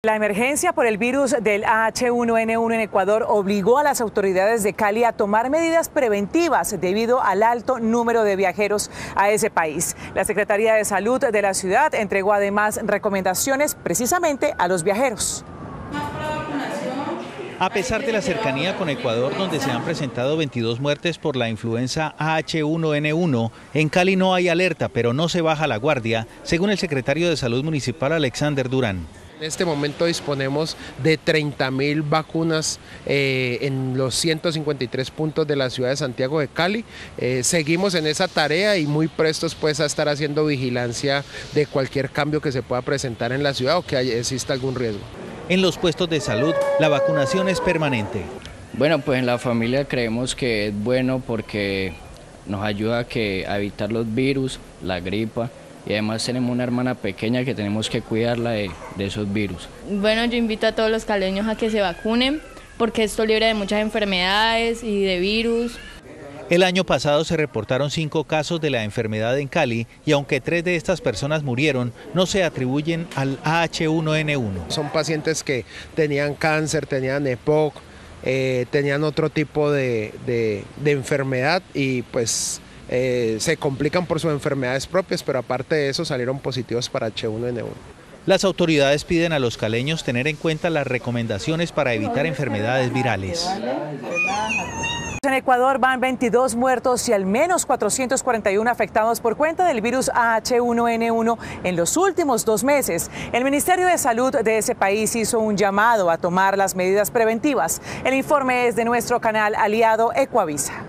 La emergencia por el virus del H1N1 en Ecuador obligó a las autoridades de Cali a tomar medidas preventivas debido al alto número de viajeros a ese país. La Secretaría de Salud de la ciudad entregó además recomendaciones precisamente a los viajeros. A pesar de la cercanía con Ecuador, donde se han presentado 22 muertes por la influenza H1N1, en Cali no hay alerta, pero no se baja la guardia, según el secretario de Salud Municipal, Alexander Durán. En este momento disponemos de 30.000 vacunas en los 153 puntos de la ciudad de Santiago de Cali. Seguimos en esa tarea y muy prestos pues a estar haciendo vigilancia de cualquier cambio que se pueda presentar en la ciudad o que exista algún riesgo. En los puestos de salud, la vacunación es permanente. Bueno, pues en la familia creemos que es bueno porque nos ayuda a evitar los virus, la gripa, y además tenemos una hermana pequeña que tenemos que cuidarla de esos virus. Bueno, yo invito a todos los caleños a que se vacunen porque esto libra de muchas enfermedades y de virus. El año pasado se reportaron 5 casos de la enfermedad en Cali y aunque 3 de estas personas murieron, no se atribuyen al H1N1. Son pacientes que tenían cáncer, tenían EPOC, tenían otro tipo de enfermedad y pues se complican por sus enfermedades propias, pero aparte de eso salieron positivos para H1N1. Las autoridades piden a los caleños tener en cuenta las recomendaciones para evitar enfermedades virales. En Ecuador van 22 muertos y al menos 441 afectados por cuenta del virus H1N1 en los últimos 2 meses. El Ministerio de Salud de ese país hizo un llamado a tomar las medidas preventivas. El informe es de nuestro canal aliado Ecuavisa.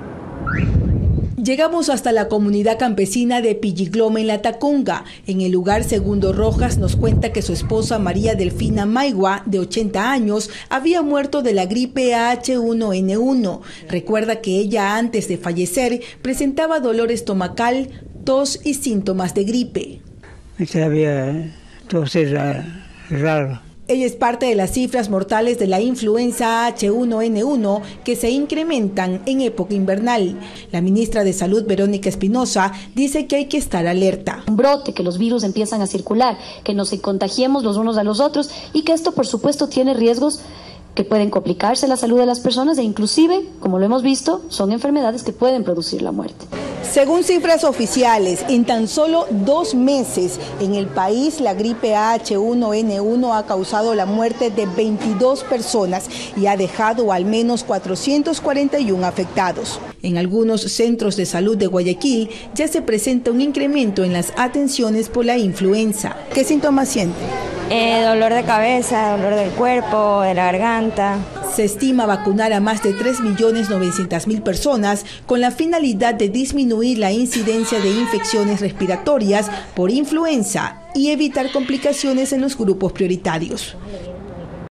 Llegamos hasta la comunidad campesina de Pilligloma en La Tacunga. En el lugar, Segundo Rojas nos cuenta que su esposa María Delfina Maigua, de 80 años, había muerto de la gripe H1N1. Recuerda que ella antes de fallecer presentaba dolor estomacal, tos y síntomas de gripe. Había tos raro. Ella es parte de las cifras mortales de la influenza H1N1 que se incrementan en época invernal. La ministra de Salud, Verónica Espinosa, dice que hay que estar alerta. Un brote, que los virus empiezan a circular, que nos contagiemos los unos a los otros y que esto, por supuesto, tiene riesgos que pueden complicarse la salud de las personas e inclusive, como lo hemos visto, son enfermedades que pueden producir la muerte. Según cifras oficiales, en tan solo 2 meses en el país la gripe H1N1 ha causado la muerte de 22 personas y ha dejado al menos 441 afectados. En algunos centros de salud de Guayaquil ya se presenta un incremento en las atenciones por la influenza. ¿Qué síntomas siente? Dolor de cabeza, dolor del cuerpo, de la garganta. Se estima vacunar a más de 3.900.000 personas con la finalidad de disminuir la incidencia de infecciones respiratorias por influenza y evitar complicaciones en los grupos prioritarios.